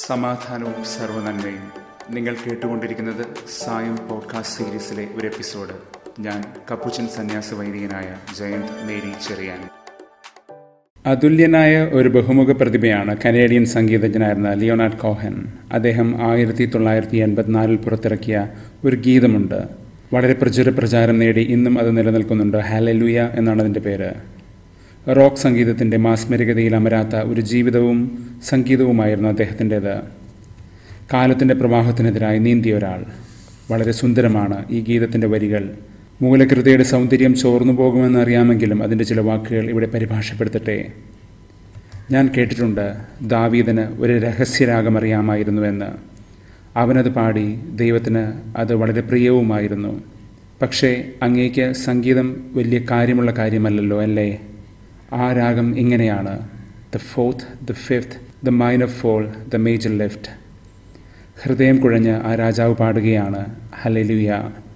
സമാധാനവും സർവ്വനന്മയും. നിങ്ങൾ കേട്ടുകൊണ്ടിരിക്കുന്നത് സായം പോഡ്കാസ്റ്റ് സീരീസിലെ ഒരു എപ്പിസോഡ്. ഞാൻ കപ്പുച്ചൻ സന്യാസ വൈദികനായ ജയന്ത് മേരി ചെറിയാൻ. അതുല്യനായ ഒരു ബഹുമുഖ പ്രതിഭയാണ് കനേഡിയൻ സംഗീതജ്ഞനായിരുന്ന ലിയോണാർഡ് കോഹൻ. അദ്ദേഹം 1984 പുറത്തിറക്കിയ ഒരു ഗീതമുണ്ട്. വളരെ പ്രചാരം നേടി ഇന്നും അത് നിലനിൽക്കുന്നുണ്ട്. ഹല്ലേലൂയ എന്നാണ് അതിൻ്റെ പേര്. റോക്ക് സംഗീതത്തിൻ്റെ മാസ്മരികതയിൽ അമരാത്ത ഒരു ജീവിതവും സംഗീതവുമായിരുന്നു അദ്ദേഹത്തിൻ്റേത്. കാലത്തിൻ്റെ പ്രവാഹത്തിനെതിരായി നീന്തിയ ഒരാൾ. വളരെ സുന്ദരമാണ് ഈ ഗീതത്തിൻ്റെ വരികൾ. മൂലകൃതിയുടെ സൗന്ദര്യം ചോർന്നു പോകുമെന്ന് അറിയാമെങ്കിലും അതിൻ്റെ ചില വാക്കുകൾ ഇവിടെ പരിഭാഷപ്പെടുത്തട്ടെ. ഞാൻ കേട്ടിട്ടുണ്ട് ദാവീദിന് ഒരു രഹസ്യരാഗം അറിയാമായിരുന്നുവെന്ന്. അവനത് പാടി. ദൈവത്തിന് അത് വളരെ പ്രിയവുമായിരുന്നു. പക്ഷേ അങ്ങേക്ക് സംഗീതം വലിയ കാര്യമുള്ള കാര്യമല്ലല്ലോ, അല്ലേ? ആ രാഗം ഇങ്ങനെയാണ്: the fourth, the fifth, the minor fall, the major left. ഹൃദയം കുഴഞ്ഞ് ആ രാജാവ് പാടുകയാണ് ഹല്ലേലൂയ.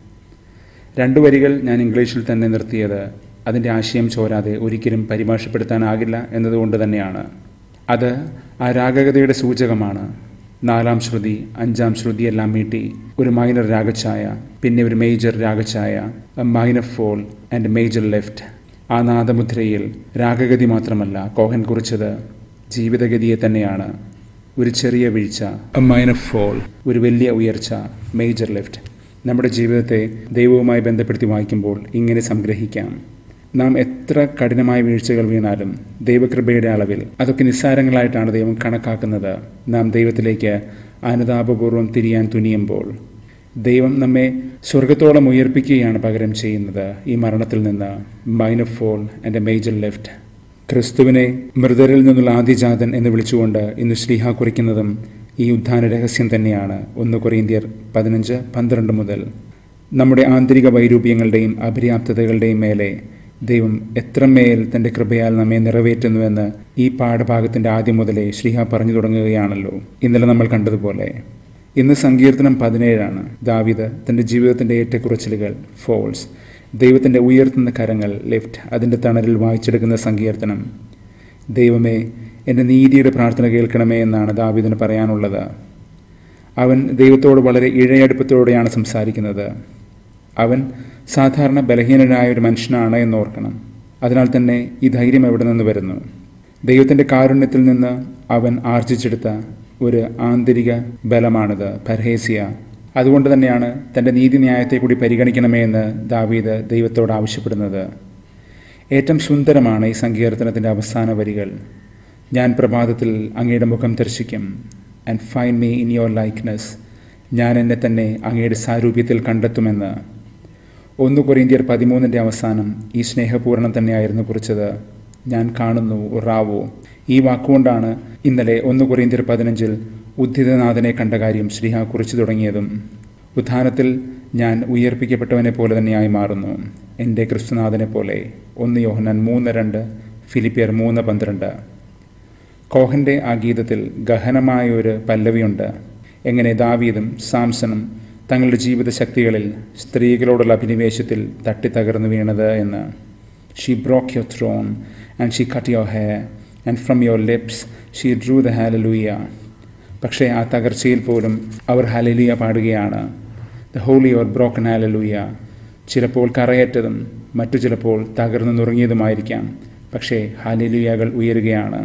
2 വരികൾ ഞാൻ ഇംഗ്ലീഷിൽ തന്നെ നിർത്തിയത് അതിൻ്റെ ആശയം ചോരാതെ ഒരിക്കലും പരിഭാഷപ്പെടുത്താനാകില്ല എന്നതുകൊണ്ട് തന്നെയാണ്. അത് ആ രാഗകതയുടെ സൂചകമാണ്. 4-ാം ശ്രുതി, 5-ാം ശ്രുതി എല്ലാം മീട്ടി ഒരു മൈനർ രാഗഛായ, പിന്നെ ഒരു major രാഗഛായ, A minor fall and major left. ആ നാദമുദ്രയിൽ രാഗഗതി മാത്രമല്ല, കോഹൻ കുറിച്ചത് ജീവിതഗതിയെ തന്നെയാണ്. ഒരു ചെറിയ വീഴ്ച, എ മൈനർ ഫോൾ, ഒരു വലിയ ഉയർച്ച, മേജർ ലെഫ്റ്റ്. നമ്മുടെ ജീവിതത്തെ ദൈവവുമായി ബന്ധപ്പെടുത്തി വായിക്കുമ്പോൾ ഇങ്ങനെ സംഗ്രഹിക്കാം: നാം എത്ര കഠിനമായ വീഴ്ചകൾ വീണാലും ദൈവകൃപയുടെ അളവിൽ അതൊക്കെ നിസ്സാരങ്ങളായിട്ടാണ് ദൈവം കണക്കാക്കുന്നത്. നാം ദൈവത്തിലേക്ക് അനുതാപപൂർവ്വം തിരിയാൻ തുനിയുമ്പോൾ ദൈവം നമ്മെ സ്വർഗത്തോളം ഉയർപ്പിക്കുകയാണ് പകരം ചെയ്യുന്നത് ഈ മരണത്തിൽ നിന്ന്. Minor fall and A major left. ക്രിസ്തുവിനെ മൃതരിൽ നിന്നുള്ള ആദിജാതൻ എന്ന് വിളിച്ചുകൊണ്ട് ഇന്ന് ശ്ലീഹ കുറിക്കുന്നതും ഈ ഉദ്ധാന രഹസ്യം തന്നെയാണ്. 1 കൊരിന്ത്യർ 15:12 മുതൽ. നമ്മുടെ ആന്തരിക വൈരൂപ്യങ്ങളുടെയും അപര്യാപ്തതകളുടെയും മേലെ ദൈവം എത്രമേൽ തൻ്റെ കൃപയാൽ നമ്മെ നിറവേറ്റുന്നുവെന്ന് ഈ പാഠഭാഗത്തിൻ്റെ ആദ്യം മുതലേ ശ്ലീഹ പറഞ്ഞു തുടങ്ങുകയാണല്ലോ. ഇന്നലെ നമ്മൾ കണ്ടതുപോലെ. ഇന്ന് സങ്കീർത്തനം 17 ദാവീദ് തൻ്റെ ജീവിതത്തിൻ്റെ ഏറ്റക്കുറച്ചിലുകൾ, ഫോൾസ്, ദൈവത്തിൻ്റെ ഉയർത്തുന്ന കരങ്ങൾ, ലിഫ്റ്റ്, അതിൻ്റെ തണലിൽ വായിച്ചെടുക്കുന്ന സങ്കീർത്തനം. ദൈവമേ, എൻ്റെ നീതിയുടെ പ്രാർത്ഥന കേൾക്കണമേ എന്നാണ് ദാവീദിന് പറയാനുള്ളത്. അവൻ ദൈവത്തോട് വളരെ ഇഴയടുപ്പത്തോടെയാണ് സംസാരിക്കുന്നത്. അവൻ സാധാരണ ബലഹീനനായ ഒരു മനുഷ്യനാണ് എന്നോർക്കണം. അതിനാൽ തന്നെ ഈ ധൈര്യം എവിടെ നിന്ന് വരുന്നു? ദൈവത്തിൻ്റെ കാരുണ്യത്തിൽ നിന്ന് അവൻ ആർജിച്ചെടുത്ത ഒരു ആന്തരിക ബലമാണിത്, പർഹേസിയ. അതുകൊണ്ട് തന്നെയാണ് തൻ്റെ നീതിന്യായത്തെ കൂടി പരിഗണിക്കണമേ എന്ന് ദാവീദ് ദൈവത്തോട് ആവശ്യപ്പെടുന്നത്. ഏറ്റവും സുന്ദരമാണ് ഈ സങ്കീർത്തനത്തിൻ്റെ അവസാന വരികൾ: ഞാൻ പ്രഭാതത്തിൽ അങ്ങയുടെ മുഖം ദർശിക്കും. And find me in your likeness. ഞാൻ എന്നെ തന്നെ അങ്ങയുടെ സാരൂപ്യത്തിൽ കണ്ടെത്തുമെന്ന്. 1 കൊരിന്ത്യർ 13 അവസാനം ഈ സ്നേഹപൂർണ്ണം തന്നെയായിരുന്നു കുറിച്ചത്. ഞാൻ കാണുന്നു, റാവോ. ഈ വാക്കുകൊണ്ടാണ് ഇന്നലെ 1 കൊരിന്ത്യർ 15 ഉദ്ധിതനാഥനെ കണ്ട കാര്യം ശ്ലീഹ കുറിച്ചു തുടങ്ങിയതും. ഉത്ഥാനത്തിൽ ഞാൻ ഉയർപ്പിക്കപ്പെട്ടവനെ പോലെ തന്നെയായി മാറുന്നു, എൻ്റെ ക്രിസ്തുനാഥനെ പോലെ. 1 യോഹന്നാൻ 3:2, ഫിലിപ്പിയർ 3:12. കോഹൻ്റെ ആ ഗീതത്തിൽ ഗഹനമായ ഒരു പല്ലവിയുണ്ട്. എങ്ങനെ ദാവീദും സാംസണും തങ്ങളുടെ ജീവിതശക്തികളിൽ സ്ത്രീകളോടുള്ള അഭിനിവേശത്തിൽ തട്ടിത്തകർന്നു വീണത് എന്ന്. She broke your thrown and she cut your hair and from your lips she Drew the hallelujah. പക്ഷേ ആ തകർച്ചയിൽ പോലും അവർ ഹല്ലേലൂയ പാടുകയാണ്. The holy or broken hallelujah. ചിലപ്പോൾ കറയറ്റതും മറ്റു ചിലപ്പോൾ തകർന്നു നുറുങ്ങിയതുമായിരിക്കാം, പക്ഷേ ഹല്ലേലൂയകൾ ഉയരുകയാണ്.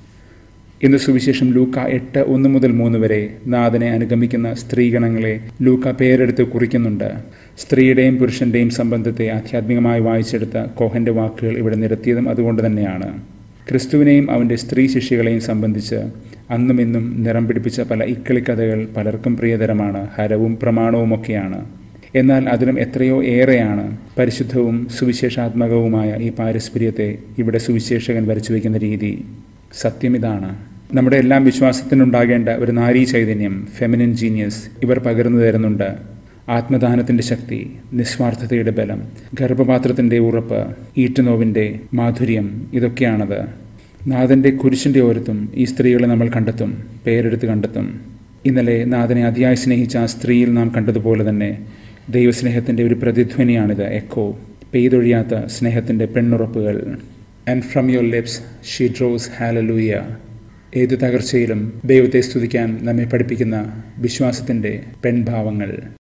ഇന്ന് സുവിശേഷം ലൂക്ക 8:1-3 വരെ നാഥനെ അനുഗമിക്കുന്ന സ്ത്രീഗണങ്ങളെ ലൂക്ക പേരെടുത്ത് കുറിക്കുന്നുണ്ട്. സ്ത്രീയുടെയും പുരുഷൻ്റെയും സംബന്ധത്തെ ആധ്യാത്മികമായി വായിച്ചെടുത്ത കോഹൻ്റെ വാക്കുകൾ ഇവിടെ നിരത്തിയതും അതുകൊണ്ട് തന്നെയാണ്. ക്രിസ്തുവിനെയും അവൻ്റെ സ്ത്രീ ശിഷ്യകളെയും സംബന്ധിച്ച് അന്നും ഇന്നും നിറം പിടിപ്പിച്ച പല ഇക്കളിക്കഥകൾ പലർക്കും പ്രിയതരമാണ്, ഹരവും പ്രമാണവുമൊക്കെയാണ്. എന്നാൽ അതിലും എത്രയോ ഏറെയാണ് പരിശുദ്ധവും സുവിശേഷാത്മകവുമായ ഈ പാരസ്പര്യത്തെ ഇവിടെ സുവിശേഷകൻ വരച്ചു വയ്ക്കുന്ന രീതി. സത്യമിതാണ്. നമ്മുടെ എല്ലാം വിശ്വാസത്തിനുണ്ടാകേണ്ട ഒരു നാരീ ചൈതന്യം, ഫെമിനിൻ ജീനിയസ് ഇവർ പകർന്നു തരുന്നുണ്ട്. ആത്മദാനത്തിൻ്റെ ശക്തി, നിസ്വാർത്ഥതയുടെ ബലം, ഗർഭപാത്രത്തിൻ്റെ ഉറപ്പ്, ഈറ്റുനോവിൻ്റെ മാധുര്യം, ഇതൊക്കെയാണത്. നാഥൻ്റെ കുരിശിൻ്റെ ഓരത്തും ഈ സ്ത്രീകളെ നമ്മൾ കണ്ടെത്തും, പേരെടുത്ത് കണ്ടെത്തും. ഇന്നലെ നാഥനെ അതിയായി സ്നേഹിച്ച ആ സ്ത്രീയിൽ നാം കണ്ടതുപോലെ തന്നെ ദൈവസ്നേഹത്തിൻ്റെ ഒരു പ്രതിധ്വനിയാണിത്, എക്കോ, പെയ്തൊഴിയാത്ത സ്നേഹത്തിൻ്റെ പെണ്ണുറപ്പുകൾ. And from your lips she draws hallelujah. ഏത് തകർച്ചയിലും ദൈവത്തെ സ്തുതിക്കാൻ നമ്മെ പഠിപ്പിക്കുന്ന വിശ്വാസത്തിൻ്റെ പെൺഭാവങ്ങൾ.